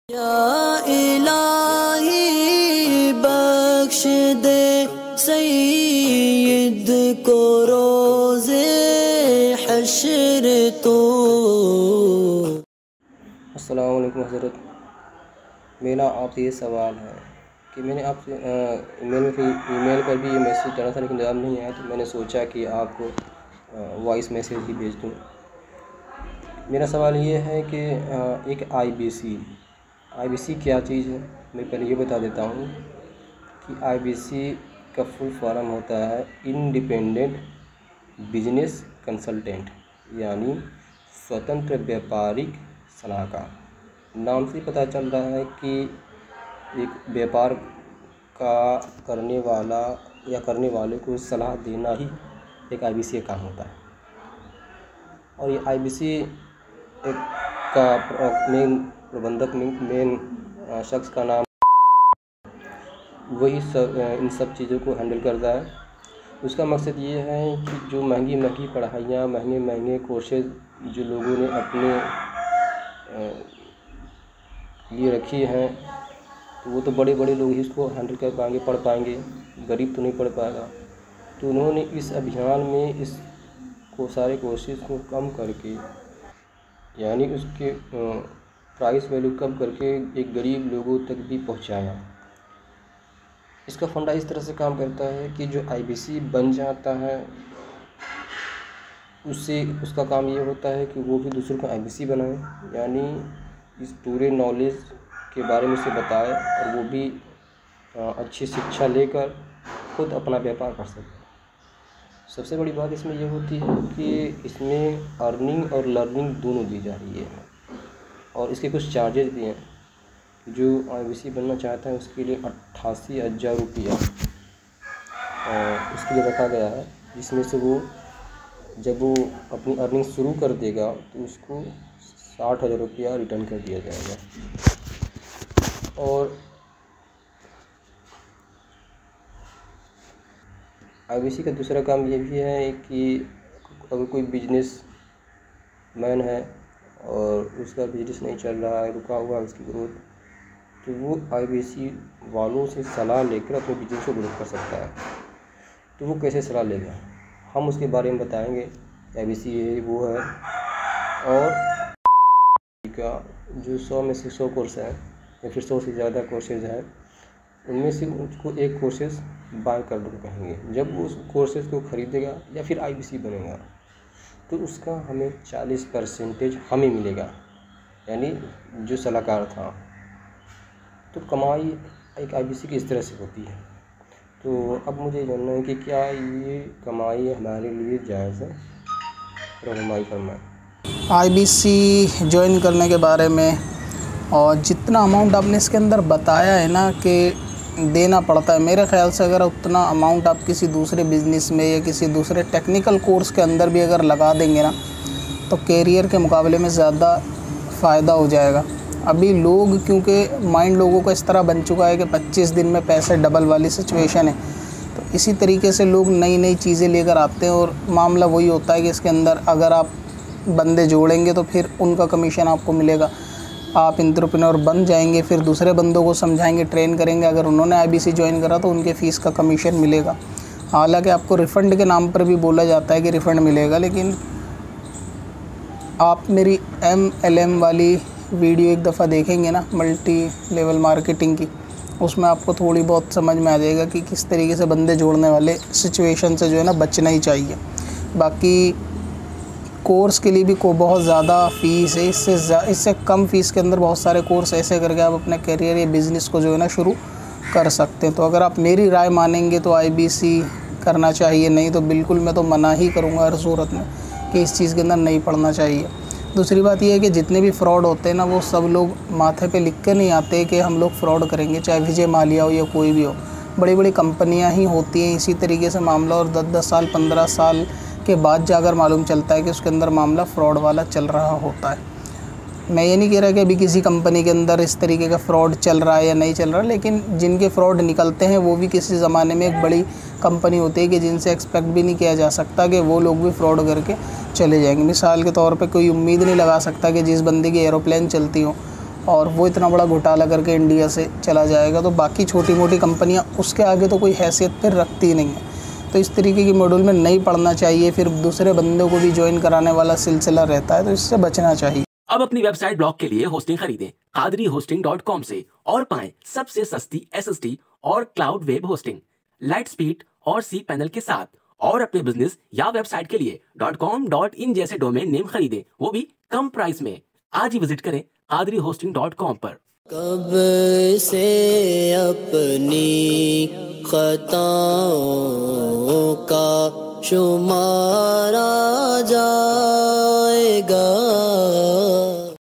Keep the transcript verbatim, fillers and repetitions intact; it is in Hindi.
या इलाही बख्श दे सईद को रोज़े हश्र तो। अस्सलाम वालेकुम हज़रत, मेरा आपसे ये सवाल है कि मैंने आपसे ईमेल में फिर ईमेल पर भी ये मैसेज डाला था लेकिन जवाब नहीं आया, तो मैंने सोचा कि आपको वॉइस मैसेज ही भेज दूँ। मेरा सवाल ये है कि एक आईबीसी आईबीसी क्या चीज़ है। मैं पहले ये बता देता हूँ कि आईबीसी का फुल फॉर्म होता है इंडिपेंडेंट बिजनेस कंसल्टेंट, यानी स्वतंत्र व्यापारिक सलाहकार। नाम से पता चल रहा है कि एक व्यापार का करने वाला या करने वाले को सलाह देना ही एक आईबीसी का काम होता है। और ये आईबीसी एक का मेन प्रबंधक मेन शख्स का नाम, वही सब इन सब चीज़ों को हैंडल करता है। उसका मकसद ये है कि जो महंगी महंगी पढ़ाइयाँ, महंगे महंगे कोर्सेज जो लोगों ने अपने लिए रखी हैं, तो वो तो बड़े बड़े लोग ही इसको हैंडल कर पाएंगे, पढ़ पाएंगे, गरीब तो नहीं पढ़ पाएगा। तो उन्होंने इस अभियान में इस को सारे कोर्सेज को कम करके, यानी उसके प्राइस वैल्यू कम करके एक गरीब लोगों तक भी पहुंचाया। इसका फंडा इस तरह से काम करता है कि जो आईबीसी बन जाता है उससे उसका काम ये होता है कि वो भी दूसरों को आईबीसी बनाए, यानी इस पूरे नॉलेज के बारे में उसे बताए और वो भी अच्छी शिक्षा लेकर खुद अपना व्यापार कर सके। सबसे बड़ी बात इसमें यह होती है कि इसमें अर्निंग और लर्निंग दोनों दी जा रही है और इसके कुछ चार्जेस भी हैं। जो आईबीसी बनना चाहता है उसके लिए अट्ठासी हज़ार रुपया उसके लिए रखा गया है, जिसमें से वो जब वो अपनी अर्निंग शुरू कर देगा तो उसको साठ हज़ार रुपया रिटर्न कर दिया जाएगा। और आईबीसी का दूसरा काम ये भी है कि अगर कोई बिजनेस मैन है और उसका बिजनेस नहीं चल रहा है, रुका हुआ है उसकी ग्रोथ, तो वो आईबीसी वालों से सलाह लेकर अपने बिजनेस को ग्रोथ कर सकता है। तो वो कैसे सलाह लेगा, हम उसके बारे में बताएंगे। आईबीसी ये वो है, और का जो सौ में से सौ कोर्स है या फिर सौ से ज़्यादा कोर्सेज हैं, उनमें से उसको एक कोर्सेज बाय कर दो कहेंगे। जब वो उस कोर्सेज को ख़रीदेगा या फिर आईबीसी बनेगा तो उसका हमें चालीस परसेंटेज हमें मिलेगा, यानी जो सलाहकार था। तो कमाई एक आईबीसी की इस तरह से होती है। तो अब मुझे जानना है कि क्या ये कमाई हमारे लिए जायज़ है? रहनुमाई फरमाएं। आईबीसी ज्वाइन करने के बारे में, और जितना अमाउंट आपने इसके अंदर बताया है ना कि देना पड़ता है, मेरे ख़्याल से अगर उतना अमाउंट आप किसी दूसरे बिज़नेस में या किसी दूसरे टेक्निकल कोर्स के अंदर भी अगर लगा देंगे ना, तो कैरियर के मुकाबले में ज़्यादा फ़ायदा हो जाएगा। अभी लोग, क्योंकि माइंड लोगों का इस तरह बन चुका है कि पच्चीस दिन में पैसे डबल वाली सिचुएशन है, तो इसी तरीके से लोग नई नई चीज़ें लेकर आते हैं और मामला वही होता है कि इसके अंदर अगर आप बंदे जोड़ेंगे तो फिर उनका कमीशन आपको मिलेगा। आप एंटरप्रेन्योर बन जाएंगे, फिर दूसरे बंदों को समझाएंगे, ट्रेन करेंगे। अगर उन्होंने आईबीसी ज्वाइन करा तो उनके फ़ीस का कमीशन मिलेगा। हालांकि आपको रिफ़ंड के नाम पर भी बोला जाता है कि रिफ़ंड मिलेगा, लेकिन आप मेरी एम एल एम वाली वीडियो एक दफ़ा देखेंगे ना, मल्टी लेवल मार्केटिंग की, उसमें आपको थोड़ी बहुत समझ में आ जाएगा कि किस तरीके से बंदे जोड़ने वाले सिचुएशन से जो है ना बचना ही चाहिए। बाकी कोर्स के लिए भी को बहुत ज़्यादा फ़ीस है, इससे इससे कम फ़ीस के अंदर बहुत सारे कोर्स ऐसे करके आप अपने करियर या बिज़नेस को जो है ना शुरू कर सकते हैं। तो अगर आप मेरी राय मानेंगे तो आईबीसी करना चाहिए, नहीं तो बिल्कुल मैं तो मना ही करूँगा हर सूरत में कि इस चीज़ के अंदर नहीं पढ़ना चाहिए। दूसरी बात यह है कि जितने भी फ्रॉड होते हैं ना, वो सब लोग माथे पे लिख के नहीं आते कि हम लोग फ्रॉड करेंगे, चाहे विजय माल्या हो या कोई भी हो। बड़ी बड़ी कंपनियां ही होती हैं इसी तरीके से मामला, और दस दस साल पंद्रह साल के बाद जाकर मालूम चलता है कि उसके अंदर मामला फ्रॉड वाला चल रहा होता है। मैं ये नहीं कह रहा कि अभी किसी कंपनी के अंदर इस तरीके का फ़्रॉड चल रहा है या नहीं चल रहा, लेकिन जिनके फ़्रॉड निकलते हैं वो भी किसी ज़माने में एक बड़ी कंपनी होती है कि जिनसे एक्सपेक्ट भी नहीं किया जा सकता कि वो लोग भी फ्रॉड करके चले जाएंगे। मिसाल के तौर पे कोई उम्मीद नहीं लगा सकता कि जिस बंदे की एरोप्लेन चलती हो और वो इतना बड़ा घोटाला करके इंडिया से चला जाएगा, तो बाकी छोटी मोटी कंपनियाँ उसके आगे तो कोई हैसियत फिर रखती ही नहीं है। तो इस तरीके की मॉड्यूल में नहीं पढ़ना चाहिए, फिर दूसरे बंदों को भी ज्वाइन कराने वाला सिलसिला रहता है, तो इससे बचना चाहिए। अब अपनी वेबसाइट ब्लॉग के लिए होस्टिंग खरीदें कादरी होस्टिंग डॉट कॉम से और पाएं सबसे सस्ती एसएसटी और cloud web hosting, light speed और सी पैनल के साथ। और अपने बिजनेस या वेबसाइट के लिए डॉट कॉम डॉट इन जैसे डोमेन नेम खरीदें, वो भी कम प्राइस में। आज ही विजिट करें कादरी होस्टिंग डॉट कॉम पर। कब से अपनी खताओं का शुमार